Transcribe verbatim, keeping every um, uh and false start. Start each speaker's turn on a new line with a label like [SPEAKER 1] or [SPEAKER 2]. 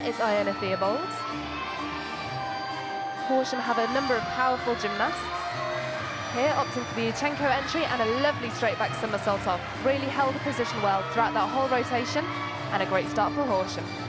[SPEAKER 1] is Iona Theobald. Horsham have a number of powerful gymnasts. Here, opting for the Uchenko entry and a lovely straight back somersault off. Really held the position well throughout that whole rotation, and a great start for Horsham.